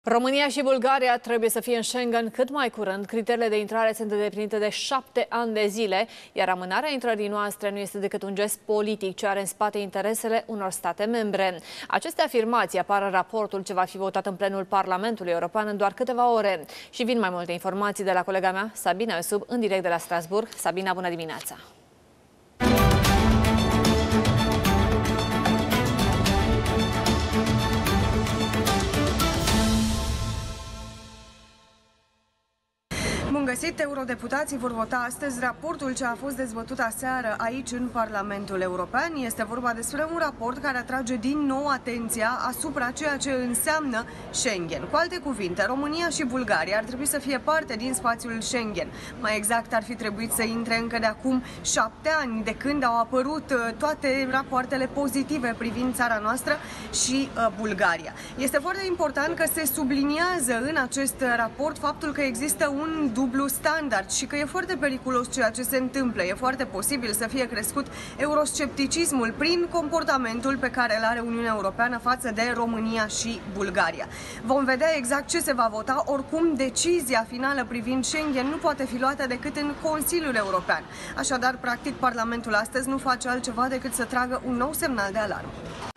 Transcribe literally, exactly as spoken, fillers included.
România și Bulgaria trebuie să fie în Schengen cât mai curând. Criteriile de intrare sunt îndeplinite de șapte ani de zile, iar amânarea intrării noastre nu este decât un gest politic ce are în spate interesele unor state membre. Aceste afirmații apar în raportul ce va fi votat în plenul Parlamentului European în doar câteva ore. Și vin mai multe informații de la colega mea, Sabina Iosub, în direct de la Strasbourg. Sabina, bună dimineața! Bun găsit! Eurodeputații vor vota astăzi raportul ce a fost dezbătut aseară aici în Parlamentul European. Este vorba despre un raport care atrage din nou atenția asupra ceea ce înseamnă Schengen. Cu alte cuvinte, România și Bulgaria ar trebui să fie parte din spațiul Schengen. Mai exact, ar fi trebuit să intre încă de acum șapte ani, de când au apărut toate rapoartele pozitive privind țara noastră și uh, Bulgaria. Este foarte important că se subliniază în acest raport faptul că există un dublu standard și că e foarte periculos ceea ce se întâmplă. E foarte posibil să fie crescut euroscepticismul prin comportamentul pe care îl are Uniunea Europeană față de România și Bulgaria. Vom vedea exact ce se va vota. Oricum, decizia finală privind Schengen nu poate fi luată decât în Consiliul European. Așadar, practic, Parlamentul astăzi nu face altceva decât să tragă un nou semnal de alarmă.